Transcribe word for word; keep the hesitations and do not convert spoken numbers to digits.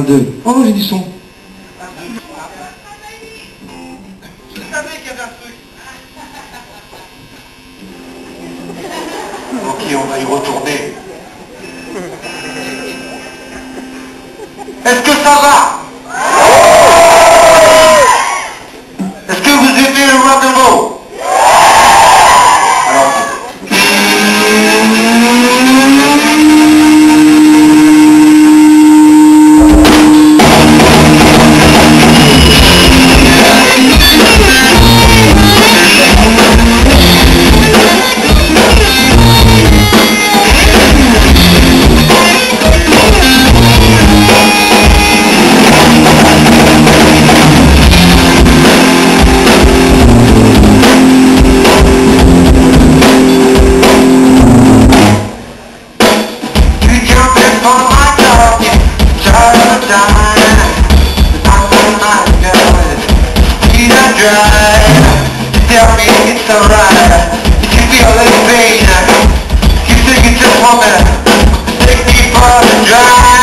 deux. Oh, j'ai du son. Je savais qu'il y avait un truc. Ok, on va y retourner. Est-ce que ça va? Est-ce que vous aimez le rock'n'roll? Alors, tell me it's alright. You feel the pain. You think it's just woman. Take me for the drive.